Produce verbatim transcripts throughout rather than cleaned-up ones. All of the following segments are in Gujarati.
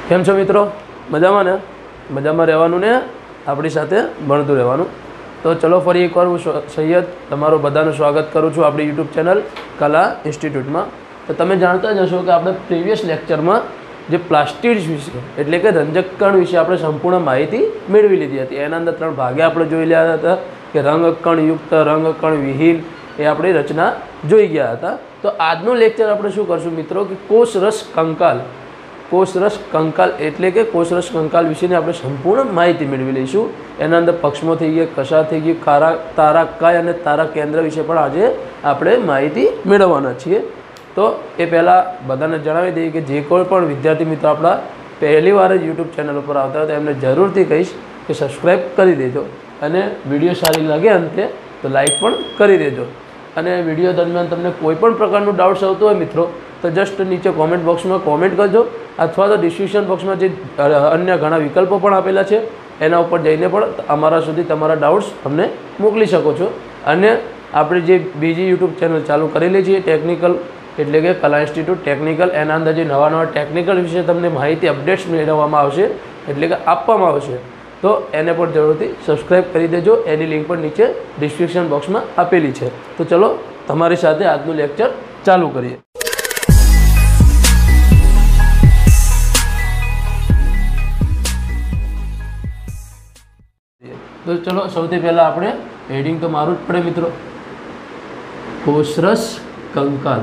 કેમ છો મિત્રો? મજામાં ને? મજામાં રહેવાનું ને આપણી સાથે ભણતું રહેવાનું. તો ચલો ફરી એકવાર હું સૈયદ તમારું બધાનું સ્વાગત કરું છું આપણી યુટ્યુબ ચેનલ કલા ઇન્સ્ટિટ્યૂટમાં. તો તમે જાણતા જ હશો કે આપણે પ્રીવિયસ લેક્ચરમાં જે પ્લાસ્ટિડ વિશે એટલે કે રંજકકણ વિશે આપણે સંપૂર્ણ માહિતી મેળવી લીધી હતી. એના અંદર ત્રણ ભાગે આપણે જોઈ રહ્યા હતા કે રંગકણયુક્ત, રંગકણ વિહીન, એ આપણી રચના જોઈ ગયા હતા. તો આજનું લેક્ચર આપણે શું કરશું મિત્રો કે કોષરસ કંકાલ. કોષરસ કંકાલ એટલે કે કોષરસ કંકાલ વિશેની આપણે સંપૂર્ણ માહિતી મેળવી લઈશું. એના અંદર પક્ષમો થઈ ગયા, કશા થઈ ગઈ, ખારા તારાકાય અને તારા કેન્દ્ર વિશે પણ આજે આપણે માહિતી મેળવવાના છીએ. તો એ પહેલાં બધાને જણાવી દઈએ કે જે કોઈ પણ વિદ્યાર્થી મિત્રો આપણા પહેલી વાર જ યુટ્યુબ ચેનલ ઉપર આવતા હોય તો એમને જરૂરથી કહીશ કે સબસ્ક્રાઈબ કરી દેજો અને વિડીયો સારી લાગે અંતે તો લાઈક પણ કરી દેજો. અને વિડીયો દરમિયાન તમને કોઈ પણ પ્રકારનું ડાઉટ્સ આવતો હોય મિત્રો તો જસ્ટ નીચે કોમેન્ટ બોક્સમાં કોમેન્ટ કરજો અથવા તો ડિસ્ક્રિપ્શન બોક્સમાં જે અન્ય ઘણા વિકલ્પો પણ આપેલા છે એના ઉપર જઈને પણ અમારા સુધી તમારા ડાઉટ્સ અમને મોકલી શકો છો. અને આપણે જે બીજી યુટ્યુબ ચેનલ ચાલુ કરેલી છે ટેકનિકલ એટલે કે કલા ઇન્સ્ટિટ્યૂટ ટેકનિકલ, એના અંદર જે નવા નવા ટેકનિકલ વિશે તમને માહિતી અપડેટ્સ મેળવવામાં આવશે એટલે કે આપવામાં આવશે. તો એને પણ જરૂરથી સબસ્ક્રાઈબ કરી દેજો. એની લિંક પણ નીચે ડિસ્ક્રિપ્શન બોક્સમાં આપેલી છે. તો ચલો તમારી સાથે આજનું લેક્ચર ચાલુ કરીએ. તો ચલો સૌથી પહેલાં આપણે હેડિંગ તો મારું જ પડે મિત્રો, કોષરસ કંકાલ.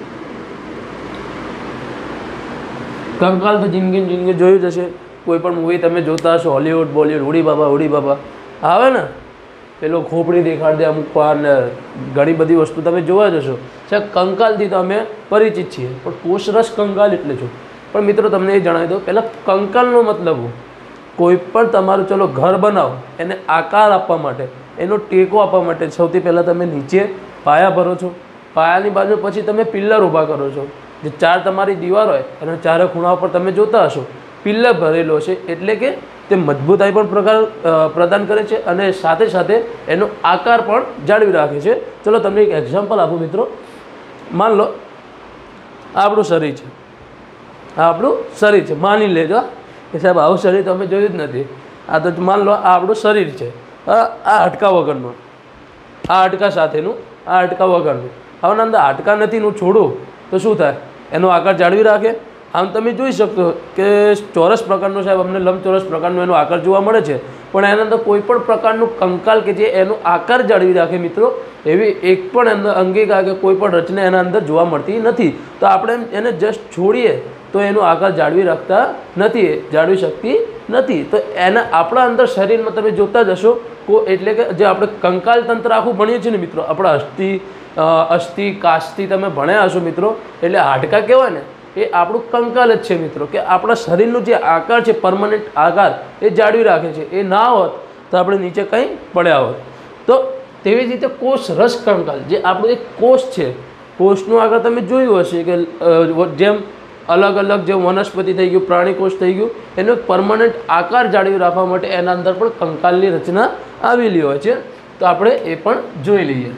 કંકાલ તો જિંદગી જિંદગી જોયું જ હશે. કોઈ પણ મૂવી તમે જોતા હશો, હોલિવૂડ બોલિવૂડ, ઉડી બાબા ઉડી બાબા આવે ને, પેલો ખોપડી દેખાડ દે અમુક વાર ને ઘણી બધી વસ્તુ તમે જોવા જશો. સાહેબ કંકાલથી તો અમે પરિચિત છીએ, પણ કોષરસ કંકાલ એટલે શું? પણ મિત્રો તમને એ જણાવી દો પહેલાં કંકાલનો મતલબ કોઈ પણ તમારું ચલો ઘર બનાવો એને આકાર આપવા માટે, એનો ટેકો આપવા માટે સૌથી પહેલાં તમે નીચે પાયા ભરો છો. પાયાની બાજુ પછી તમે પિલ્લર ઊભા કરો છો. જે ચાર તમારી દીવાર હોય અને ચારે ખૂણા પર તમે જોતા હશો પિલ્લર ભરેલો છે એટલે કે તે મજબૂતાઈ પણ પ્રકાર પ્રદાન કરે છે અને સાથે સાથે એનો આકાર પણ જાળવી રાખે છે. ચલો તમને એક એક્ઝામ્પલ આપું મિત્રો. માન લો આ આપણું શરીર છે, આ આપણું શરીર છે. માની લેજો કે સાહેબ આવું શરીર તો અમે જોયું જ નથી. આ તો માન લો આ આપણું શરીર છે, આ હાડકા વગરનું, આ હાડકા સાથેનું, આ હાડકા વગરનું. હવે અંદર હાડકા નથી હું છોડું તો શું થાય? એનો આકાર જાળવી રાખે. આમ તમે જોઈ શકો કે ચોરસ પ્રકારનો સાહેબ અમને લંબચોરસ પ્રકારનો એનો આકાર જોવા મળે છે, પણ એના અંદર કોઈ પણ પ્રકારનું કંકાલ કે જે એનો આકાર જાળવી રાખે મિત્રો એવી એક પણ અંદર અંગિકા કે કોઈ પણ રચના એના અંદર જોવા મળતી નથી. તો આપણે એને જસ્ટ છોડીએ તો એનો આકાર જાળવી રાખતા નથી, જાળવી શકતી નથી. તો એના આપણા અંદર શરીરમાં તમે જોતા જશો કો એટલે કે જે આપણે કંકાલ તંત્ર આખું ભણીએ છીએ ને મિત્રો, આપણા અસ્થિ અસ્થિ કાસ્થિ તમે ભણ્યા હશો મિત્રો, એટલે હાડકા કહેવાય ને એ આપણું કંકાલ જ છે મિત્રો. કે આપણા શરીરનું જે આકાર છે પરમનન્ટ આકાર એ જાળવી રાખે છે. એ ના હોત તો આપણે નીચે કંઈ પડ્યા હોત. તો તેવી જ રીતે કોષરસ કંકાલ જે આપણું એક કોષ છે, કોષનું આગળ તમે જોયું હશે કે જેમ અલગ અલગ જે વનસ્પતિ થઈ ગયું, પ્રાણી કોષ થઈ ગયું, એનો પરમનન્ટ આકાર જાળવી રાખવા માટે એના અંદર પણ કંકાલની રચના આવેલી હોય છે. તો આપણે એ પણ જોઈ લઈએ.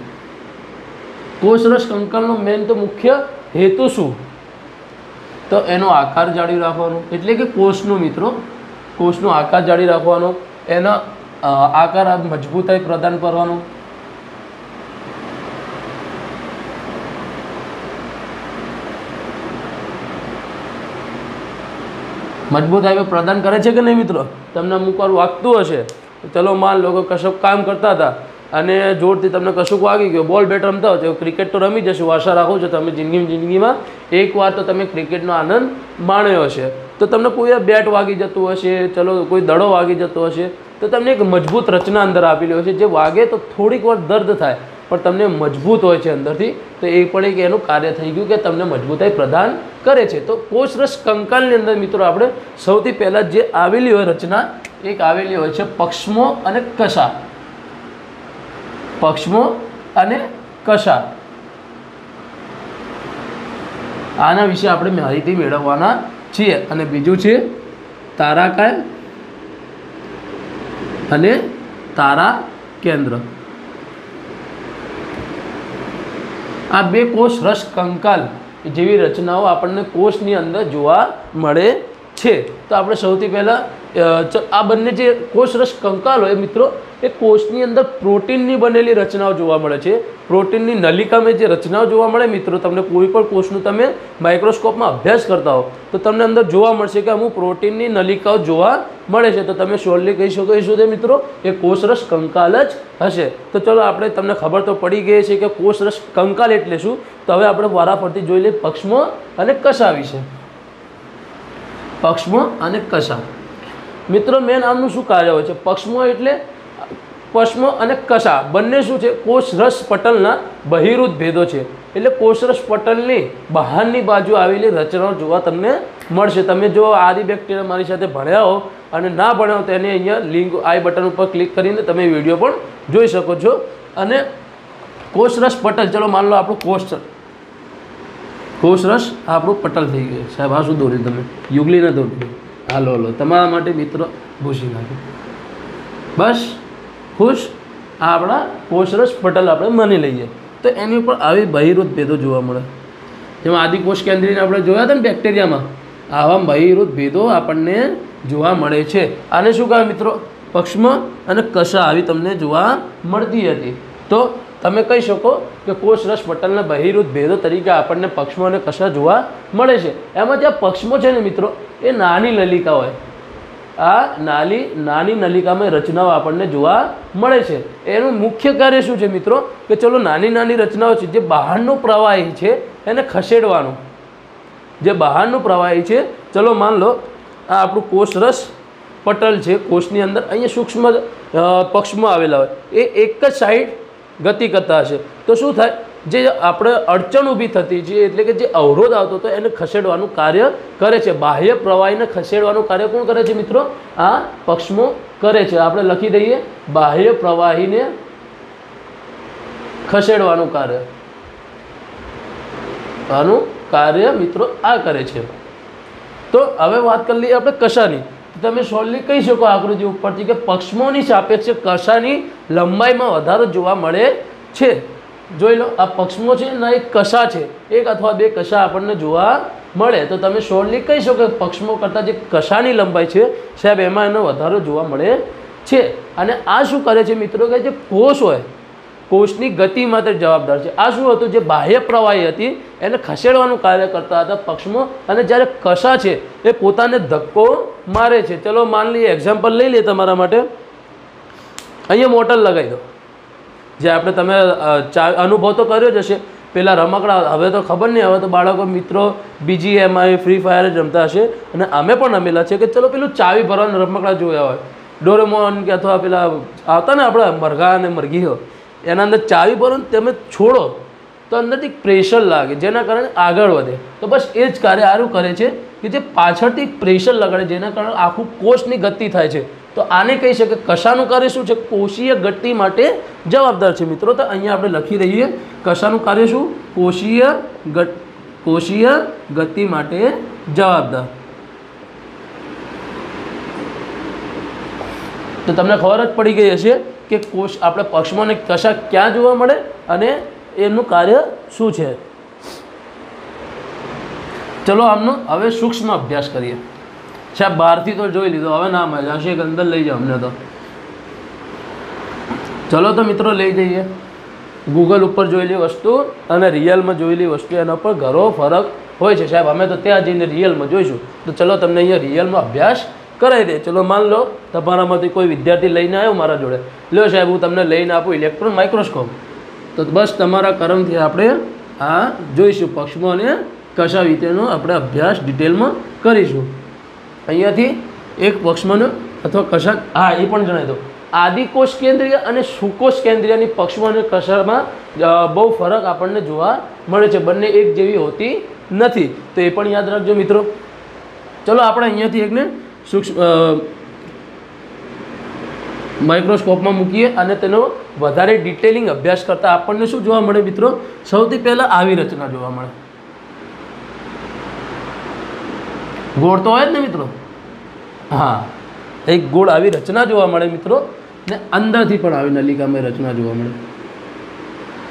કોષરસ કંકાલનો મેન તો મુખ્ય હેતુ શું? તો એનો આકાર જાળવી રાખવાનો એટલે કે કોષનો મિત્રો કોષનો આકાર જાળવી રાખવાનો, એનો આકાર મજબૂતાઈ પ્રદાન કરવાનો. મજબૂતાઈ પ્રદાન કરે છે કે નહીં મિત્રો? તમને અમુક વાર વાગતું હશે. ચલો માન લો કે કશુંક કામ કરતા હતા અને જોરથી તમને કશુંક વાગી ગયો, બોલ બેટ રમતા હોય તો ક્રિકેટ તો રમી જશું, આશા રાખું છો તમે જિંદગી જિંદગીમાં એકવાર તો તમે ક્રિકેટનો આનંદ માણ્યો હશે. તો તમને કોઈ બેટ વાગી જતું હશે, ચલો કોઈ દડો વાગી જતો હશે, તો તમને એક મજબૂત રચના અંદર આપેલી હોય છે. જે વાગે તો થોડીક વાર દર્દ થાય પણ તમને મજબૂત હોય છે અંદરથી. તો એ પણ એક એનું કાર્ય થઈ ગયું કે તમને મજબૂતાઈ પ્રદાન કરે છે. તો કોષરસ કંકાલની અંદર મિત્રો આપણે સૌથી પહેલાં જે આવેલી હોય રચના એક આવેલી હોય છે પક્ષમો અને કશા. પક્ષમો અને કશા આના વિશે આપણે માહિતી મેળવવાના છીએ. અને બીજું છે તારાકાય અને તારા કેન્દ્ર. આ બે કોષરસ કંકાલ જેવી રચનાઓ આપણને કોષની અંદર જોવા મળે છે. તો આપણે સૌથી પહેલાં આ બંને જે કોષરસ કંકાલ હોય મિત્રો, એ કોષની અંદર પ્રોટીનની બનેલી રચનાઓ જોવા મળે છે. પ્રોટીનની નલિકામાં જે રચનાઓ જોવા મળે મિત્રો, તમને કોઈ પણ કોષનું તમે માઇક્રોસ્કોપમાં અભ્યાસ કરતા હો તો તમને અંદર જોવા મળશે કે અમુક પ્રોટીનની નલિકાઓ જોવા મળે છે. તો તમે શ્યોરલી કહી શકો છો કે મિત્રો એ કોષરસ કંકાલ જ હશે. તો ચલો આપણે તમને ખબર તો પડી ગઈ છે કે કોષરસ કંકાલ એટલે શું. તો હવે આપણે વારાફરતી જોઈ લઈએ પક્ષમો અને કશા વિશે. પક્ષમો અને કશા મિત્રો, મેન આમનું શું કાર્ય હોય છે? પક્ષમો એટલે પક્ષમો અને કશા બંને શું છે? કોષરસ પટલના બહિર્ભૂત ભેદો છે. એટલે કોષરસ પટલની બહારની બાજુ આવેલી રચનાઓ જોવા તમને મળશે. તમે જો આદિ બેક્ટેરિયા મારી સાથે ભણ્યા હો અને ના ભણ્યા હો તો એને અહીંયા લિંક આઈ બટન ઉપર ક્લિક કરીને તમે વિડીયો પણ જોઈ શકો છો. અને કોષરસ પટલ, ચલો માન લો આપણું કોષ કોષરસ આપણું પટલ થઈ ગયું. સાહેબ આ શું દોર્યું તમે? યુગલી ના દોર્યું? હાલો હલો તમારા માટે મિત્રો ભૂસી નાખ્યું. બસ ખુશ. આ આપણા કોષરસ પટલ આપણે માની લઈએ. તો એની ઉપર આવી બહિર્ભૂત ભેદો જોવા મળે. જેમાં આદિકોષ કેન્દ્રીયને આપણે જોયા હતા ને બેક્ટેરિયામાં, આવા બહિર્ભૂત ભેદો આપણને જોવા મળે છે. આને શું કહેવાય મિત્રો? પક્ષમો અને કશા આવી તમને જોવા મળતી હતી. તો તમે કહી શકો કે કોષરસ પટલના બહિર્ભૂત ભેદો તરીકે આપણને પક્ષમો અને કશા જોવા મળે છે. એમાં જ્યાં પક્ષમો છે ને મિત્રો, એ નાની નલિકા હોય. આ નાની નાની નલિકામાં રચનાઓ આપણને જોવા મળે છે. એનું મુખ્ય કાર્ય શું છે મિત્રો? કે ચલો નાની નાની રચનાઓ છે જે બહારનું પ્રવાહી છે એને ખસેડવાનું. જે બહારનું પ્રવાહી છે, ચલો માન લો આ આપણું કોષરસ પટલ છે, કોષની અંદર અહીંયા સૂક્ષ્મ પક્ષમો આવેલા હોય, એ એક જ સાઈડ ગતિ કરતા હશે. તો શું થાય? જે આપણે અડચણ ઊભી થતી છે, એટલે કે જે અવરોધ આવતો હતો એને ખસેડવાનું કાર્ય કરે છે. બાહ્ય પ્રવાહીને ખસેડવાનું કાર્ય કોણ કરે છે મિત્રો? આ પક્ષમો કરે છે. આપણે લખી દઈએ બાહ્ય પ્રવાહીને ખસેડવાનું કાર્ય. આનું કાર્ય મિત્રો આ કરે છે. તો હવે વાત કરી લઈએ આપણે કશાની. તમે સોલ્વલી કહી શકો આકૃતિ ઉપરથી કે પક્ષમોની સાપેક્ષે કશાની લંબાઈમાં વધારો જોવા મળે છે. જોઈ લો, આ પક્ષમો છે ના એક કશા છે, એક અથવા બે કશા આપણને જોવા મળે. તો તમે સોલ્વલી કહી શકો કે પક્ષમો કરતાં જે કશાની લંબાઈ છે સાહેબ એમાં એનો વધારો જોવા મળે છે. અને આ શું કરે છે મિત્રો? કે જે કોષ હોય, કોષની ગતિ માટે જવાબદાર છે. આ શું હતું? જે બાહ્ય પ્રવાહી હતી એને ખસેડવાનું કાર્ય કરતા હતા પક્ષમો. અને જ્યારે કશા છે એ પોતાને ધક્કો મારે છે. ચલો માન લઈએ, એક્ઝામ્પલ લઈ લઈએ તમારા માટે. અહીંયા મોટર લગાવી દો. જે આપણે તમે અનુભવ તો કર્યો જ હશે પેલા રમકડા. હવે તો ખબર નહીં, હવે તો બાળકો મિત્રો બીજી એમાં ફ્રી ફાયર જ રમતા હશે. અને અમે પણ રમેલા છે કે ચલો પેલું ચાવી ભરવાના રમકડા જોયા હોય, ડોરેમોન કે અથવા પેલા આવતા ને આપણા મરઘા અને મરઘીઓ, એના અંદર ચાવી ભરો ને તમે છોડો તો અંદરથી પ્રેશર લાગે, જેના કારણે આગળ વધે. તો બસ એ જ કાર્ય આરું કરે છે કે જે પાછળથી પ્રેશર લગાડે, જેના કારણે આખું કોષની ગતિ થાય છે. તો આને કહી શકે કશાનું કાર્ય શું છે? કોષીય ગતિ માટે જવાબદાર છે મિત્રો. તો અહીંયા આપણે લખી દઈએ કશાનું કાર્ય શું? કોષીય ગત કોષીય ગતિ માટે જવાબદાર. તો તમને ખબર જ પડી ગઈ હશે કે કોષ આપણે પક્ષમોને કશા ક્યાં જોવા મળે અને એમનું કાર્ય શું છે. ચલો આમનો હવે સૂક્ષ્મ અભ્યાસ કરીએ. સાહેબ બહારથી તો જોઈ લીધો, હવે ના મજા હશે, અંદર લઈ જાઓ અમને. તો ચલો તો મિત્રો લઈ જઈએ. ગૂગલ ઉપર જોયેલી વસ્તુ અને રિયલમાં જોયેલી વસ્તુ એના પર ઘણો ફરક હોય છે સાહેબ. અમે તો ત્યાં જઈને રિયલમાં જોઈશું. તો ચલો તમને અહીંયા રિયલમાં અભ્યાસ કરાવી દે. ચલો માન લો તમારામાંથી કોઈ વિદ્યાર્થી લઈને આવ્યો મારા જોડે, લો સાહેબ હું તમને લઈને આપું ઇલેક્ટ્રોન માઇક્રોસ્કોપ. તો બસ તમારા કરમથી આપણે આ જોઈશું પક્ષમો અને કશા વિશેનો આપણે અભ્યાસ ડિટેલમાં કરીશું. અહીંયાથી એક પક્ષમોનો અથવા કશા, હા એ પણ જણાવી દો, આદિકોષ કેન્દ્રીય અને સુકોષ કેન્દ્રીયની પક્ષમો અને કશામાં બહુ ફરક આપણને જોવા મળે છે. બંને એક જેવી હોતી નથી. તો એ પણ યાદ રાખજો મિત્રો. ચલો આપણે અહીંયાથી એકને સૂક્ષ્મ માઇક્રોસ્કોપમાં મૂકીએ અને તેનો વધારે ડિટેલિંગ અભ્યાસ કરતાં આપણને શું જોવા મળે મિત્રો? સૌથી પહેલાં આવી રચના જોવા મળે. ગોળ તો હોય જ ને મિત્રો. હા, એક ગોળ આવી રચના જોવા મળે મિત્રો. ને અંદરથી પણ આવી નલિકામાં રચના જોવા મળે.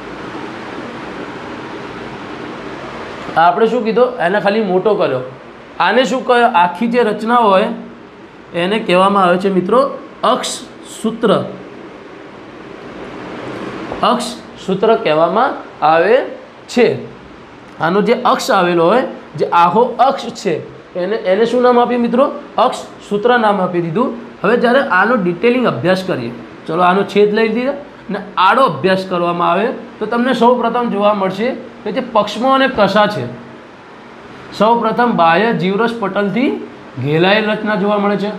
આપણે શું કીધું? એને ખાલી મોટો કર્યો આને શું કહે? આખી જે રચના હોય એને કહેવામાં આવે છે મિત્રો અક્ષ સૂત્ર. અક્ષ સૂત્ર કહેવામાં આવે છે. આનો જે અક્ષ આવેલો હોય, જે આખો અક્ષ છે એને એને શું નામ આપ્યું મિત્રો? અક્ષ સૂત્ર નામ આપી દીધું. હવે જ્યારે આનો ડિટેલિંગ અભ્યાસ કરીએ, ચલો આનો છેદ લઈ લીધો ને આડો અભ્યાસ કરવામાં આવે તો તમને સૌ પ્રથમ જોવા મળશે કે જે પક્ષમો અને કશા છે, સૌ પ્રથમ બાહ્ય જીવરસ પટલથી ઘેરાયેલ રચના જોવા મળે છે.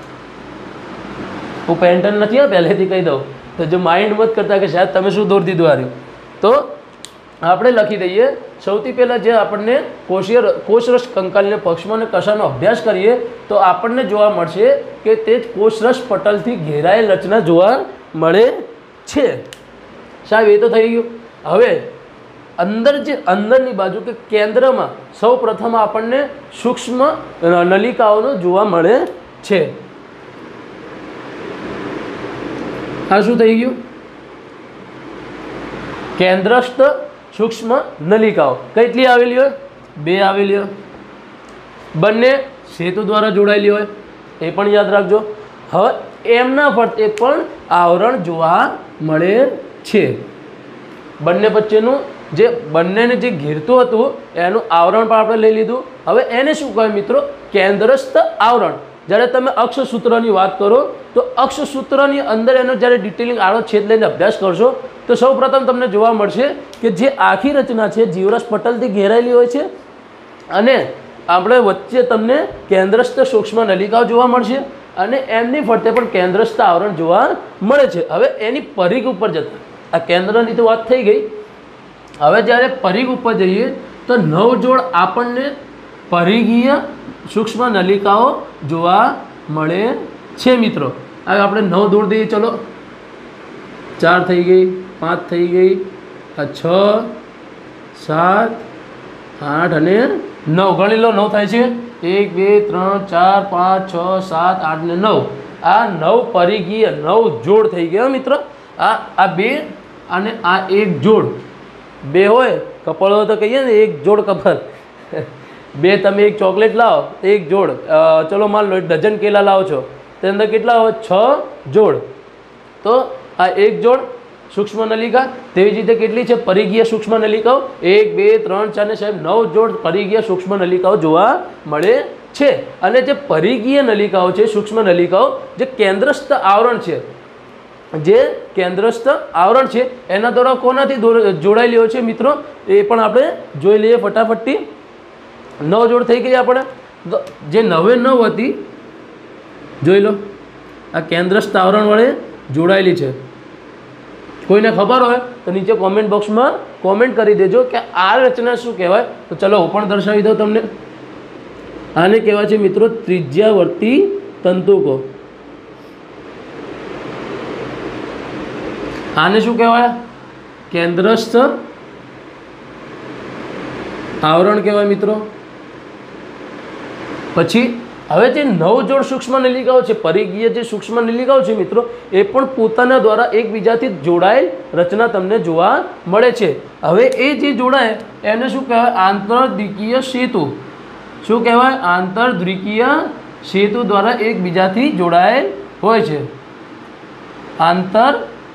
હું પેન્ટન નથી, આ પહેલેથી કહી દઉં તો જો માઇન્ડ મત કરતા કે શાયદ તમે શું દોરી દીધું આવ્યું, તો આપણે લખી દઈએ. સૌથી પહેલાં જે આપણને કોષીય કોષરસ કંકાલીને પક્ષમો અને કશાનો અભ્યાસ કરીએ તો આપણને જોવા મળશે કે તે જ કોષરસ પટલથી ઘેરાયેલ રચના જોવા મળે છે. સાહેબ એ તો થઈ ગયું. હવે અંદર જે અંદરની બાજુ કે કેન્દ્રમાં સૌ પ્રથમ આપણને સૂક્ષ્મ નલિકાઓનો જોવા મળે છે. આ શું થઈ ગયું? કેન્દ્રસ્થ સૂક્ષ્મ નલિકાઓ કેટલી આવેલી હોય? બે આવેલી હોય. બંને સેતુ દ્વારા જોડાયેલી હોય, એ પણ યાદ રાખજો. હવે એમના ફરતે પણ આવરણ જોવા મળે છે. બંને વચ્ચેનું જે બંનેને જે ઘેરતું હતું એનું આવરણ પણ આપણે લઈ લીધું. હવે એને શું કહે મિત્રો? કેન્દ્રસ્થ આવરણ. જ્યારે તમે અક્ષસૂત્રની વાત કરો તો અક્ષસૂત્રની અંદર એનો જ્યારે ડિટેલિંગ આડો છેદ લઈને અભ્યાસ કરશો તો સૌ પ્રથમ તમને જોવા મળશે કે જે આખી રચના છે જીવરસ પટલથી ઘેરાયેલી હોય છે અને આપણે વચ્ચે તમને કેન્દ્રસ્થ સૂક્ષ્મ નલિકાઓ જોવા મળશે અને એમની ફરતે પણ કેન્દ્રસ્થ આવરણ જોવા મળે છે. હવે એની પરિઘ ઉપર જતા આ કેન્દ્રની તો વાત થઈ ગઈ. હવે જ્યારે પરિઘ ઉપર જઈએ તો નવ જોડ આપણને પરિઘીય સૂક્ષ્મ નલિકાઓ જોવા મળે છે મિત્રો. હવે આપણે નવ દોડ દઈએ. ચલો, ચાર થઈ ગઈ, પાંચ થઈ ગઈ, આ છ, સાત, આઠ અને નવ. ગણી લો, નવ થાય છે. એક, બે, ત્રણ, ચાર, પાંચ, છ, સાત, આઠ ને નવ. આ નવ પરિઘીય નવ જોડ થઈ ગયા મિત્રો. આ આ બે અને આ એક જોડ. બે હોય કપલ હોય તો કહીએ ને એક જોડ કપલ. બે તમે એક ચોકલેટ લાવો એક જોડ, ચલો માન લો એક ડઝન કેલા લાવો છો તે અંદર કેટલા હોય? છ જોડ. તો આ એક જોડ સૂક્ષ્મ નલિકા. તેવી જ રીતે કેટલી છે પરિઘીય સૂક્ષ્મ નલિકાઓ? એક, બે, ત્રણ, ચાર ને સાહેબ નવ જોડ પરિઘીય સૂક્ષ્મ નલિકાઓ જોવા મળે છે. અને જે પરિઘીય નલિકાઓ છે, સૂક્ષ્મ નલિકાઓ, જે કેન્દ્રસ્થ આવરણ છે, જે કેન્દ્રસ્થ આવરણ છે એના દ્વારા કોનાથી જોડાયેલી હોય છે મિત્રો? એ પણ આપણે જોઈ લઈએ ફટાફટથી. નવ જોડ થઈ ગઈ આપણે. જે નવે નવ હતી જોઈ લો, આ કેન્દ્રસ્થ આવરણ વડે જોડાયેલી છે. કોઈને ખબર હોય તો નીચે કોમેન્ટ બોક્સમાં કોમેન્ટ કરી દેજો કે આ રચના શું કહેવાય. તો ચલો હું પણ દર્શાવી દઉં તમને. આને કહેવાય છે મિત્રો ત્રિજ્યાવર્તી તંતુકો. આને શું કહેવાય? કેન્દ્રસ્થ આવરણ કહેવાય મિત્રો. પછી હવે જે નવ જોડ સૂક્ષ્મ નલિકાઓ છે, પરિઘીય જે સૂક્ષ્મ નલિકાઓ છે મિત્રો, એ પણ પોતાના દ્વારા એકબીજાથી જોડાયેલ રચના તમને જોવા મળે છે. હવે એ જે જોડાય એને શું કહેવાય? આંતરદ્વિકીય સેતુ. શું કહેવાય? આંતરદ્વિકીય સેતુ દ્વારા એકબીજાથી જોડાયેલ હોય છે. આંતર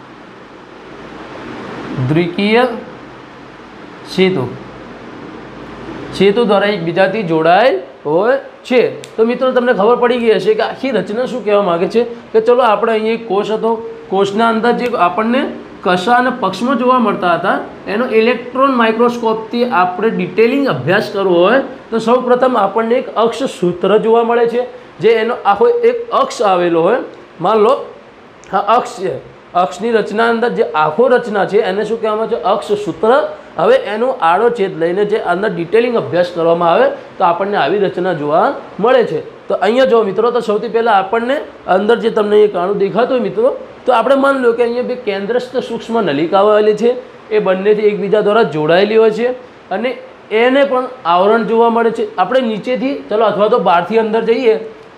દ્વિકીય સેતુ સેતુ દ્વારા એકબીજાથી જોડાયેલ હોય છે. તો મિત્રો તમને ખબર પડી ગઈ હશે કે આખી રચના શું કહેવા માગે છે. કે ચલો આપણે અહીંયા એક કોષ હતો, કોષના અંદર જે આપણને કશા અને પક્ષમાં જોવા મળતા હતા એનો ઇલેક્ટ્રોન માઇક્રોસ્કોપથી આપણે ડિટેલિંગ અભ્યાસ કરવો હોય તો સૌ પ્રથમ આપણને એક અક્ષ સૂત્ર જોવા મળે છે. જે એનો આખો એક અક્ષ આવેલો હોય. માન લો આ અક્ષ છે, અક્ષની રચના અંદર જે આખો રચના છે એને શું કહેવામાં આવે છે? અક્ષ સૂત્ર. હવે એનું આડો છેદ લઈને જે અંદર ડિટેલિંગ અભ્યાસ કરવામાં આવે તો આપણને આવી રચના જોવા મળે છે. તો અહીંયા જો મિત્રો, તો સૌથી પહેલાં આપણને અંદર જે તમને એ કાણું દેખાતું હોય મિત્રો, તો આપણે માની લો કે અહીંયા બે કેન્દ્રસ્થ સૂક્ષ્મ નલિકાઓ આવેલી છે. એ બંનેથી એકબીજા દ્વારા જોડાયેલી હોય છે અને એને પણ આવરણ જોવા મળે છે. આપણે નીચેથી ચલો અથવા તો બહારથી અંદર જઈએ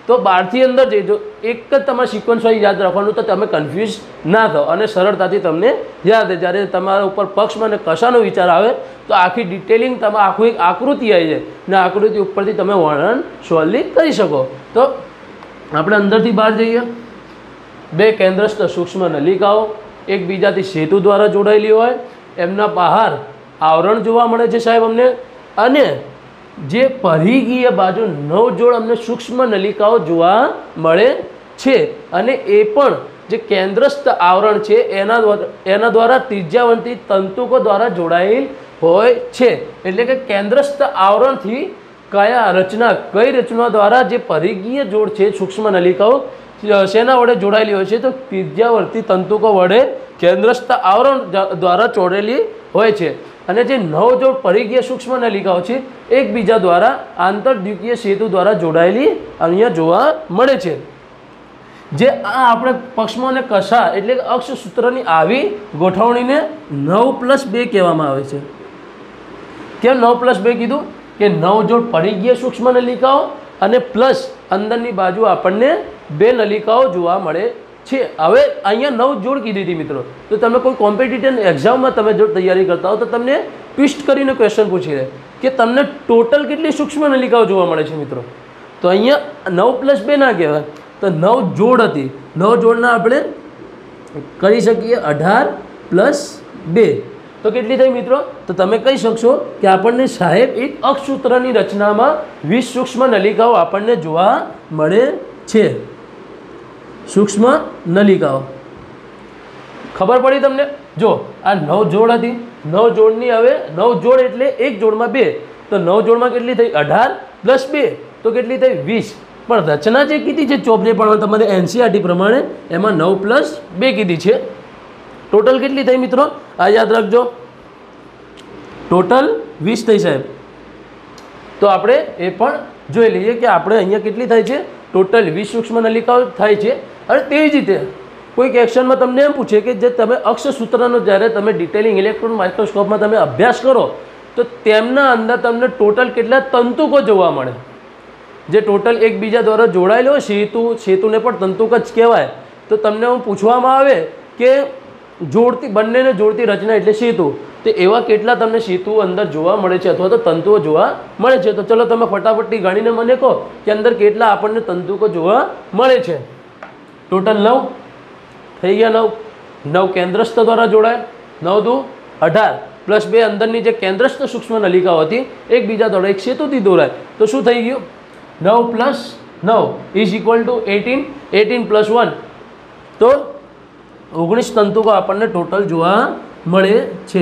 તો બહારથી અંદર જઈજો, એક જ તમારે સિક્વન્સ વાઇઝ યાદ રાખવાનું, તો તમે કન્ફ્યુઝ ના થાઓ અને સરળતાથી તમને યાદ રહે. જ્યારે તમારા ઉપર પક્ષમાં અને કશાનો વિચાર આવે તો આખી ડિટેલિંગ તમે આખું એક આકૃતિ આવી જાય ને આકૃતિ ઉપરથી તમે વર્ણન સોલ્વલી કરી શકો. તો આપણે અંદરથી બહાર જઈએ. બે કેન્દ્રસ્થ સૂક્ષ્મ નલિકાઓ એકબીજાથી સેતુ દ્વારા જોડાયેલી હોય, એમના બહાર આવરણ જોવા મળે છે સાહેબ અમને, અને જે પરિઘીય બાજુ નવ જોડ અમને સૂક્ષ્મ નલિકાઓ જોવા મળે છે, અને એ પણ જે કેન્દ્રસ્થ આવરણ છે એના દ્વારા એના દ્વારા ત્રિજ્યાવંતી તંતુકો દ્વારા જોડાયેલ હોય છે. એટલે કે કેન્દ્રસ્થ આવરણથી કયા રચના કઈ રચના દ્વારા જે પરિઘીય જોડ છે સૂક્ષ્મ નલિકાઓ શેના વડે જોડાયેલી હોય છે, તો ત્રિજ્યાવર્તી તંતુકો વડે કેન્દ્રસ્થ આવરણ દ્વારા જોડેલી હોય છે. અને જે નવ જોડ પરિઘીય સૂક્ષ્મ નલિકાઓ છે એકબીજા દ્વારા આંતરદ્વિકીય સેતુ દ્વારા જોડાયેલી અહીંયા જોવા મળે છે. જે આ આપણે પક્ષમાં અને કશા એટલે કે અક્ષ સૂત્રની આવી ગોઠવણીને નવ પ્લસ બે કહેવામાં આવે છે. કેમ નવ પ્લસ બે કીધું? કે નવ જોડ પરિઘીય સૂક્ષ્મ નલિકાઓ અને પ્લસ અંદરની બાજુ આપણને બે નલિકાઓ જોવા મળે છે. હવે અહીંયા નવ જોડ કીધી હતી મિત્રો, તો તમે કોઈ કોમ્પિટિટિવ એક્ઝામમાં તમે જો તૈયારી કરતા હો તો તમને ટ્વિસ્ટ કરીને ક્વેશ્ચન પૂછી દે કે તમને ટોટલ કેટલી સૂક્ષ્મ નલિકાઓ જોવા મળે છે મિત્રો. તો અહીંયા નવ પ્લસ બે ના કહેવાય, તો નવ જોડ હતી. નવ જોડના આપણે કરી શકીએ અઢાર પ્લસ બે, તો કેટલી થઈ મિત્રો? તો તમે કહી શકશો કે આપણને સાહેબ એક અક્ષસૂત્રની રચનામાં વીસ સૂક્ષ્મ નલિકાઓ આપણને જોવા મળે છે. સૂક્ષ્મ નલિકાઓ ખબર પડી તમને? જો આ નવ જોડ હતી, નવ જોડની હવે નવ જોડ એટલે એક જોડમાં બે, તો નવ જોડમાં કેટલી થઈ? અઢાર પ્લસ બે, તો કેટલી થઈ? વીસ. પણ રચના જે કીધી છે ચોપડી પણ તમારે એનસીઆરટી પ્રમાણે એમાં નવ પ્લસ બે કીધી છે. ટોટલ કેટલી થઈ મિત્રો? આ યાદ રાખજો, ટોટલ વીસ થઈ સાહેબ. તો આપણે એ પણ જોઈ લઈએ કે આપણે અહીંયા કેટલી થાય છે? ટોટલ વીસ સૂક્ષ્મ નલિકાઓ થાય છે. અને તેવી જ રીતે કોઈક એક્શનમાં તમને એમ પૂછે કે જે તમે અક્ષસૂત્રનો જ્યારે તમે ડિટેલિંગ ઇલેક્ટ્રોન માઇક્રોસ્કોપમાં તમે અભ્યાસ કરો તો તેમના અંદર તમને ટોટલ કેટલા તંતુકો જોવા મળે, જે ટોટલ એકબીજા દ્વારા જોડાયેલો હોય. સેતુ સેતુને પણ તંતુક જ કહેવાય. તો તમને પૂછવામાં આવે કે જોડતી બંનેને જોડતી રચના એટલે સેતુ, તો એવા કેટલા તમને સેતુઓ અંદર જોવા મળે છે અથવા તો તંતુઓ જોવા મળે છે? તો ચલો તમે ફટાફટથી ગણીને મને કહો કે અંદર કેટલા આપણને તંતુકો જોવા મળે છે. ટોટલ નવ થઈ ગયા. નવ નવ કેન્દ્રસ્થ દ્વારા જોડાય, નવ દુ અઢાર પ્લસ બે અંદરની જે કેન્દ્રસ્થ સૂક્ષ્મ નલિકાઓ હતી એકબીજા દ્વારા એક સેતુથી દોરાય, તો શું થઈ ગયું? નવ પ્લસ નવ is equal to eighteen. Eighteen plus one તો ઓગણીસ તંતુકો આપણને ટોટલ જોવા મળે છે.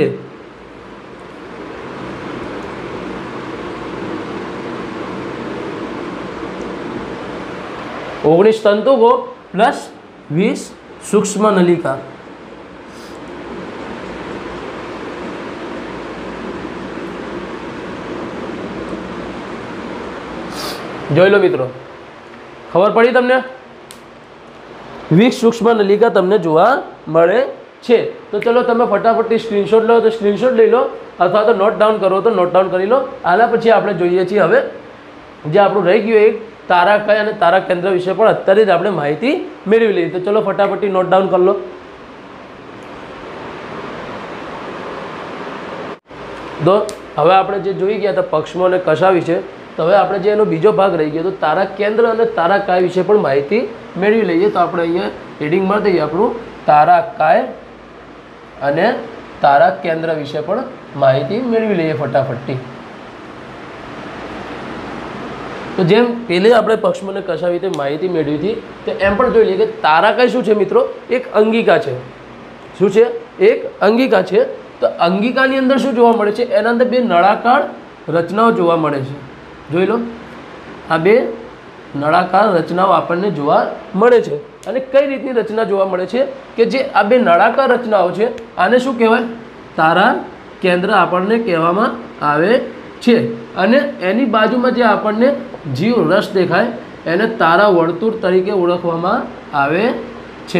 ઓગણીસ તંતુકો પ્લસ વીસ સૂક્ષ્મ નલિકા. જોઈ લો મિત્રો, ખબર પડી તમને? વીસ સૂક્ષ્મ નલિકા તમને જોવા મળે છે. તો ચલો તમે ફટાફટથી સ્ક્રીનશોટ લો તો સ્ક્રીનશોટ લઈ લો, અથવા તો નોટ ડાઉન કરો તો નોટ ડાઉન કરી લો. આના પછી આપણે જોઈએ છીએ હવે જે આપણું રહી ગયું એક તારાકય અને તારા કેન્દ્ર વિશે પણ અત્યારે જ આપણે માહિતી મેળવી લઈએ. તો ચલો ફટાફટથી નોટ ડાઉન કરી લો. તો હવે આપણે જે જોઈ ગયા હતા પક્ષમાં અને કશા વિશે, તો હવે આપણે જે એનો બીજો ભાગ રહી ગયો તો તારા કેન્દ્ર અને તારાકાય વિશે પણ માહિતી મેળવી લઈએ. તો આપણે અહીંયા હેડિંગ મારી દઈએ આપણું તારાકાય અને તારા કેન્દ્ર વિશે પણ માહિતી મેળવી લઈએ ફટાફટથી. તો જેમ પહેલે આપણે પક્ષમાં અને કશા વિશે માહિતી મેળવી હતી તો એમ પણ જોઈ લઈએ કે તારાકાય શું છે મિત્રો? એક અંગિકા છે. શું છે? એક અંગિકા છે. તો અંગિકાની અંદર શું જોવા મળે છે? એના અંદર બે નળાકાર રચનાઓ જોવા મળે છે. જોઈ લો, આ બે નળાકાર રચનાઓ આપણને જોવા મળે છે. અને કઈ રીતની રચના જોવા મળે છે કે જે આ બે નળાકાર રચનાઓ છે આને શું કહેવાય? તારા કેન્દ્ર આપણને કહેવામાં આવે છે. અને એની બાજુમાં જે આપણને જીવ રસ દેખાય એને તારા વર્તુળ તરીકે ઓળખવામાં આવે છે.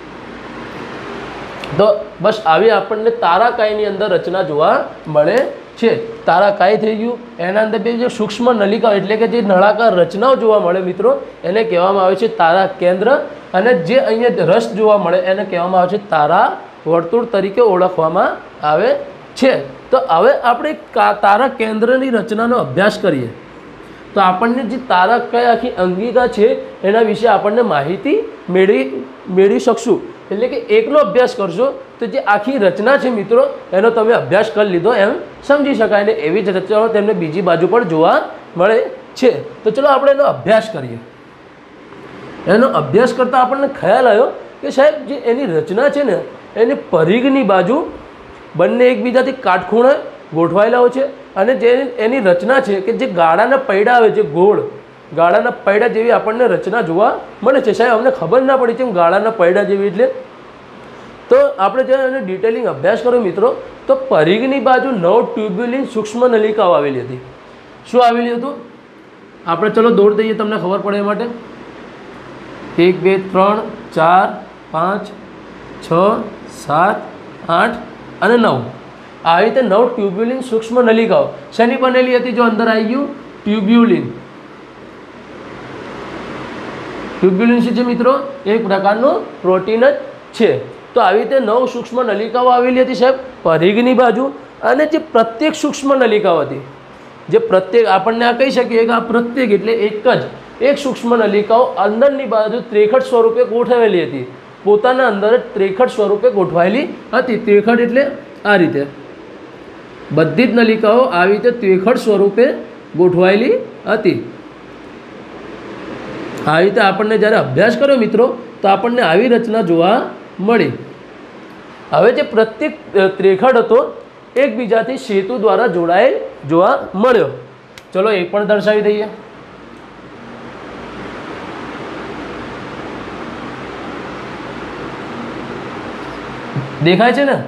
તો બસ આવી આપણને તારાકાયની અંદર રચના જોવા મળે છે। તારાકાય થઈ ગયું, એના અંદર બે જે સૂક્ષ્મ નલિકાઓ એટલે કે જે નળાકાર રચનાઓ જોવા મળે મિત્રો એને કહેવામાં આવે છે તારા કેન્દ્ર, અને જે અહીંયા રસ જોવા મળે એને કહેવામાં આવે છે તારા વર્તુળ તરીકે ઓળખવામાં આવે છે। તો હવે આપણે તારા કેન્દ્રની રચનાનો અભ્યાસ કરીએ તો આપણને જે તારાકાય આખી અંગિકા છે એના વિશે આપણને માહિતી મેળવી મેળવી શકશું। એટલે કે એકનો અભ્યાસ કરશો તો જે આખી રચના છે મિત્રો એનો તમે અભ્યાસ કરી લીધો એમ સમજી શકાય, ને એવી જ રચનાઓ તેમને બીજી બાજુ પણ જોવા મળે છે। તો ચલો આપણે એનો અભ્યાસ કરીએ। એનો અભ્યાસ કરતાં આપણને ખ્યાલ આવ્યો કે સાહેબ જે એની રચના છે ને એની પરિઘની બાજુ બંને એકબીજાથી કાટખૂણે ગોઠવાયેલા હોય છે, અને જે એની રચના છે કે જે ગાળાના પૈડા આવે છે, ગોળ ગાળાના પૈડા જેવી આપણને રચના જોવા મળે છે। સાહેબ અમને ખબર ના પડી છે ગાળાના પૈડા જેવી એટલે, તો આપણે જો એને ડિટેલિંગ અભ્યાસ કરો મિત્રો તો પરિઘની બાજુ નવ ટ્યુબ્યુલિન સૂક્ષ્મ નલિકાઓ આવેલી હતી। શું આવેલી હતું આપણે ચલો દોડ દઈએ તમને ખબર પડે એ માટે। એક બે ત્રણ ચાર પાંચ છ સાત આઠ અને નવ, આવી રીતે નવ ટ્યુબ્યુલિન સૂક્ષ્મ નલિકાઓ શેની બનેલી હતી? જો અંદર આવી ગયું ટ્યુબ્યુલિન। ટ્યુબ્યુલિન શું છે મિત્રો? એક પ્રકારનું પ્રોટીન જ છે। તો આવી રીતે નવ સૂક્ષ્મ નલિકાઓ આવેલી હતી સાહેબ પરિઘની બાજુ, અને જે પ્રત્યેક સૂક્ષ્મ નલિકાઓ હતી, જે પ્રત્યેક આપણને આ કહી શકીએ કે આ પ્રત્યેક એટલે એક જ એક સૂક્ષ્મ નલિકાઓ અંદરની બાજુ ત્રેખટ સ્વરૂપે ગોઠવેલી હતી, પોતાના અંદર ત્રેખટ સ્વરૂપે ગોઠવાયેલી હતી। ત્રેખટ એટલે આ રીતે બધી જ નલિકાઓ આવી રીતે ત્રેખટ સ્વરૂપે ગોઠવાયેલી હતી। આવી રીતે આપણને જ્યારે અભ્યાસ કર્યો મિત્રો તો આપણને આવી રચના જોવા મળી। હવે જે પ્રત્યેક ત્રેખટ હતો એકબીજાથી સેતુ દ્વારા જોડાયેલ જોવા મળ્યો। ચલો એ પણ દર્શાવી દઈએ। દેખાય છે ને?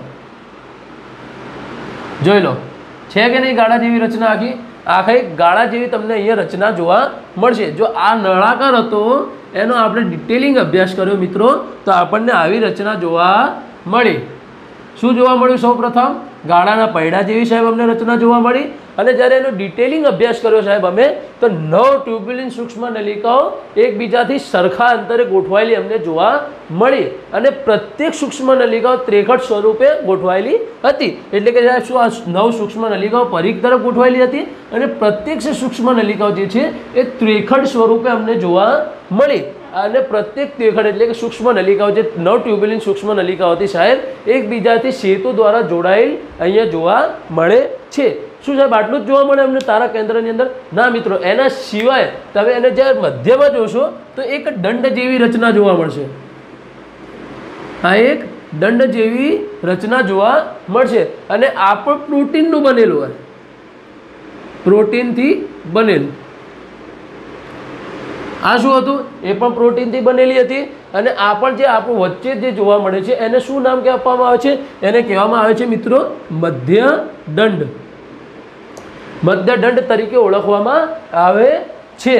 જોઈ લો છે કે નહીં ગાળા જેવી રચના? આખી આખી ગાળા જેવી તમને અહીંયા રચના જોવા મળશે। જો આ નળાકાર હતો એનો આપણે ડિટેલિંગ અભ્યાસ કર્યો મિત્રો તો આપણને આવી રચના જોવા મળી। શું જોવા મળ્યું? સૌ પ્રથમ ગાળાના પૈડા જેવી સાહેબ અમને રચના જોવા મળી, અને જ્યારે એનો ડિટેલિંગ અભ્યાસ કર્યો સાહેબ અમે તો નવ ટ્યુબ્યુલિન સૂક્ષ્મ નલિકાઓ એકબીજાથી સરખા અંતરે ગોઠવાયેલી અમને જોવા મળી, અને પ્રત્યેક સૂક્ષ્મ નલિકાઓ ત્રેખટ સ્વરૂપે ગોઠવાયેલી હતી। એટલે કે સાહેબ શું આ નવ સૂક્ષ્મ નલિકાઓ પરિઘ તરફ ગોઠવાયેલી હતી, અને પ્રત્યેક સૂક્ષ્મ નલિકાઓ જે છે એ ત્રેખટ સ્વરૂપે અમને જોવા મળી, અને પ્રત્યેક ત્રેખટ એટલે કે સૂક્ષ્મ નલિકાઓ જે નવ ટ્યુબ્યુલિન સૂક્ષ્મ નલિકાઓ હતી સાહેબ એકબીજાથી સેતુ દ્વારા જોડાયેલ અહીંયા જોવા મળે છે। શું સાહેબ આટલું જ જોવા મળે અમને તારા કેન્દ્રની અંદર? ના મિત્રો, એના સિવાય તમે એને જ્યારે મધ્યમાં જોશો તો એક દંડ જેવી રચના જોવા મળશે। આ એક દંડ જેવી રચના જોવા મળશે, અને આ પણ પ્રોટીનનું બનેલું હોય, પ્રોટીનથી બનેલું। આ શું હતું? એ પણ પ્રોટીનથી બનેલી હતી, અને આ પણ જે આપણું વચ્ચે જે જોવા મળે છે એને શું નામ કહેવામાં આવે છે? એને કહેવામાં આવે છે મિત્રો મધ્ય દંડ, મધ્ય દંડ તરીકે ઓળખવામાં આવે છે।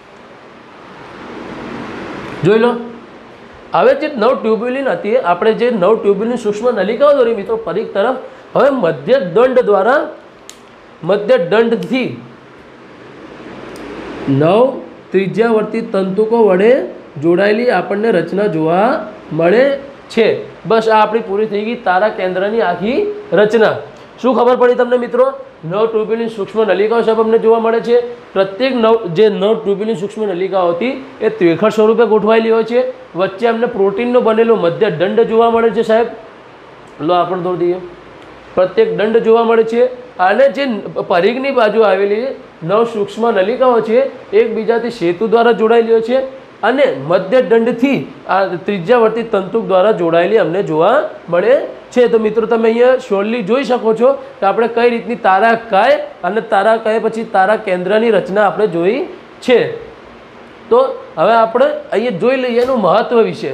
જોઈ લો હવે જે નવ ટ્યુબ્યુલિન હતી આપણે જે નવ ટ્યુબ્યુલિન સૂક્ષ્મ નલિકાઓ દોરી મિત્રો પરિઘ તરફ, હવે મધ્ય દંડ દ્વારા મધ્ય દંડથી નવ ત્રિજ્યાવર્તી તંતુકો વડે જોડાયેલી આપણને રચના જોવા મળે છે। બસ આ આપણી પૂરી થઈ ગઈ તારા કેન્દ્રની આખી રચના। શું ખબર પડી તમને મિત્રો? નવ ટ્યુબ્યુલિન સૂક્ષ્મ નલિકાઓ સાહેબ અમને જોવા મળે છે। પ્રત્યેક નવ જે નવ ટ્યુબ્યુલિન સૂક્ષ્મ નલિકાઓ હતી એ ત્રેખટ સ્વરૂપે ગોઠવાયેલી હોય છે, વચ્ચે અમને પ્રોટીનનો બનેલો મધ્ય દંડ જોવા મળે છે સાહેબ। લો આપણે દોર દઈએ, પ્રત્યેક દંડ જોવા મળે છે, અને જે પરિઘની બાજુ આવેલી નવ સૂક્ષ્મ નલિકાઓ છે એકબીજાથી સેતુ દ્વારા જોડાયેલી હોય છે, અને મધ્ય દંડથી આ ત્રિજ્યાવર્તી તંતુક દ્વારા જોડાયેલી અમને જોવા મળે છે। તો મિત્રો તમે અહીંયા શ્યોરલી જોઈ શકો છો કે આપણે કઈ રીતની તારાકાય અને તારાકાય પછી તારા કેન્દ્રની રચના આપણે જોઈ છે। તો હવે આપણે અહીંયા જોઈ લઈએ એનું મહત્વ વિશે।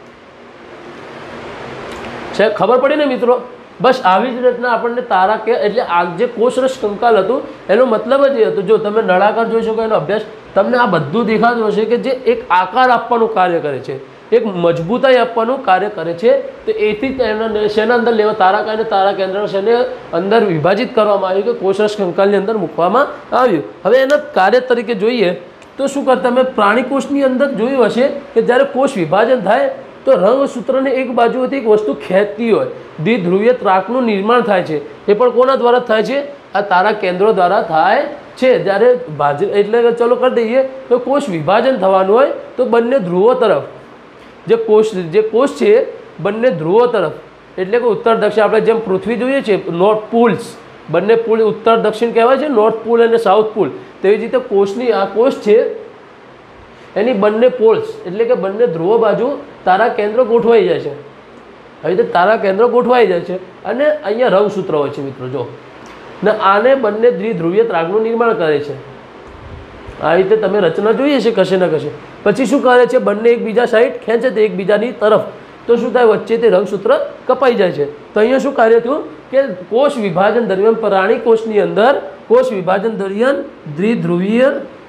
છે ખબર પડી ને મિત્રો? બસ આવી જ રીતના આપણને તારા કે એટલે આ જે કોષરસ કંકાલ હતું એનો મતલબ જ એ હતો, જો તમે નળાકાર જોઈ શકો એનો અભ્યાસ તમને આ બધું દેખાતું હશે કે જે એક આકાર આપવાનું કાર્ય કરે છે, એક મજબૂતાઈ આપવાનું કાર્ય કરે છે. તો એથી એના શેના અંદર લેવા તારકા અને તારા કેન્દ્ર શેને અંદર વિભાજિત કરવામાં આવ્યું કે કોષરસ કંકાલની અંદર મૂકવામાં આવ્યું. હવે એના કાર્ય તરીકે જોઈએ તો શું કરતા તમે પ્રાણી કોષની અંદર જોયું હશે કે જ્યારે કોષ વિભાજન થાય તો રંગસૂત્રને એક બાજુથી એક વસ્તુ ખેંચતી હોય, દ્વિધ્રુવીય ત્રાકનું નિર્માણ થાય છે. એ પણ કોના દ્વારા થાય છે? આ તારા કેન્દ્રો દ્વારા થાય છે. જ્યારે ભાજ એટલે કે ચલો કરી દઈએ તો કોષ વિભાજન થવાનું હોય તો બંને ધ્રુવો તરફ જે કોષ જે કોષ છે બંને ધ્રુવો તરફ એટલે કે ઉત્તર દક્ષિણ આપણે જેમ પૃથ્વી જોઈએ છે નોર્થ પોલ્સ, બંને પોલ ઉત્તર દક્ષિણ કહેવાય છે, નોર્થ પોલ અને સાઉથ પોલ. તેવી જ રીતે કોષની આ કોષ છે એની બંને પોલ્સ એટલે કે બંને ધ્રુવો બાજુ તારા કેન્દ્ર ગોઠવાઈ જાય છે. આવી રીતે તારા કેન્દ્ર ગોઠવાઈ જાય છે અને અહીંયા રંગસૂત્ર હોય છે મિત્રો. જો ને આને બંને દ્વિધ્રુવીય ત્રાગનું નિર્માણ કરે છે. આ રીતે તમે રચના જોઈએ છે કશે ને કશે. પછી શું કરે છે? બંને એકબીજા સાઈડ ખેંચે તે એકબીજાની તરફ. તો શું થાય? વચ્ચે તે રંગસૂત્ર કપાઈ જાય છે. તો અહીંયા શું કાર્ય થયું કે કોષ વિભાજન દરમિયાન પ્રાણી કોષની અંદર કોષ વિભાજન દરમિયાન દ્વિધ્રુવીય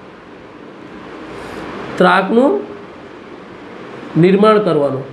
ત્રાકનું નિર્માણ કરવાનું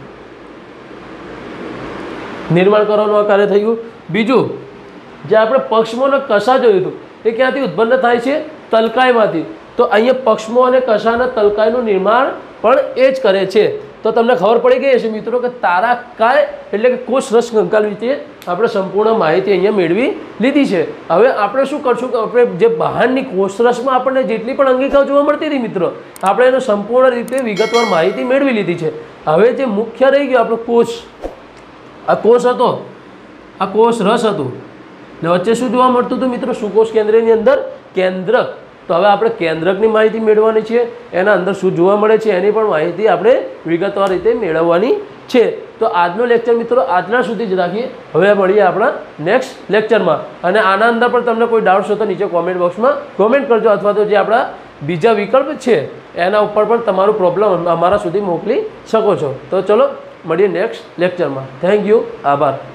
નિર્માણ કરવાનું આ કાર્ય થયું. બીજું જે આપણે પક્ષમો અને કશા જોયું હતું એ ક્યાંથી ઉત્પન્ન થાય છે? તલકાઈમાંથી. તો અહીંયા પક્ષમો અને કશાના તલકાઈનું નિર્માણ પણ એ જ કરે છે. તો તમને ખબર પડી ગઈ હશે મિત્રો કે તારાકાય એટલે કે કોષ રસ કંકાલ વિશે આપણે સંપૂર્ણ માહિતી અહીંયા મેળવી લીધી છે. હવે આપણે શું કરશું કે આપણે જે બહારની કોષરસમાં આપણને જેટલી પણ અંગિકાઓ જોવા મળતી હતી મિત્રો આપણે એનો સંપૂર્ણ રીતે વિગતવાર માહિતી મેળવી લીધી છે. હવે જે મુખ્ય રહી ગયો આપણો કોષ, આ કોષ હતો, આ કોષ રસ હતું ને વચ્ચે શું જોવા મળતું હતું મિત્રો? સુકોષ કેન્દ્રની અંદર કેન્દ્રક. તો હવે આપણે કેન્દ્રકની માહિતી મેળવવાની છે, એના અંદર શું જોવા મળે છે એની પણ માહિતી આપણે વિગતવાર રીતે મેળવવાની છે. તો આજનો લેક્ચર મિત્રો આજના સુધી જ રાખીએ. હવે મળીએ આપણા નેક્સ્ટ લેક્ચરમાં. અને આના અંદર પણ તમને કોઈ ડાઉટ્સ હોય તો નીચે કોમેન્ટ બોક્સમાં કોમેન્ટ કરજો, અથવા તો જે આપણા બીજા વિકલ્પ છે એના ઉપર પણ તમારું પ્રોબ્લેમ અમારા સુધી મોકલી શકો છો. તો ચલો મળીએ નેક્સ્ટ લેક્ચરમાં. થેન્ક યુ, આભાર.